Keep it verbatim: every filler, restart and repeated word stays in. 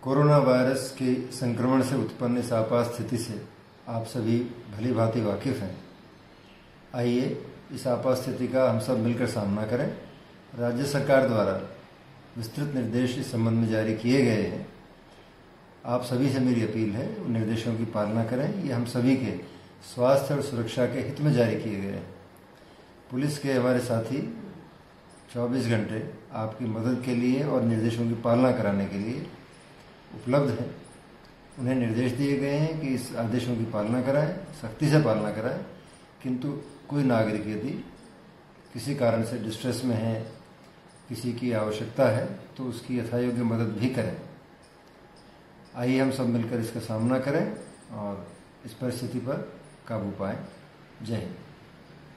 Corona virus के संक्रमण से उत्पन्न इस आपात स्थिति से आप सभी भली भांति वाकिफ हैं। आइए इस आपात स्थिति का हम सब मिलकर सामना करें। राज्य सरकार द्वारा विस्तृत निर्देश इस संबंध में जारी किए गए हैं। आप सभी से मेरी अपील है, उन निर्देशों की पालना करें। ये हम सभी के स्वास्थ्य और सुरक्षा के हित में जारी किए गए हैं। पुलिस के हमारे साथी चौबीस घंटे आपकी मदद के लिए और निर्देशों की पालना कराने के लिए उपलब्ध हैं। उन्हें निर्देश दिए गए हैं कि इस आदेशों की पालना कराएं, सख्ती से पालना कराएं। किंतु कोई नागरिक यदि किसी कारण से डिस्ट्रेस में है, किसी की आवश्यकता है, तो उसकी यथायोग्य मदद भी करें। आइए हम सब मिलकर इसका सामना करें और इस परिस्थिति पर काबू पाएं। जय हिंद।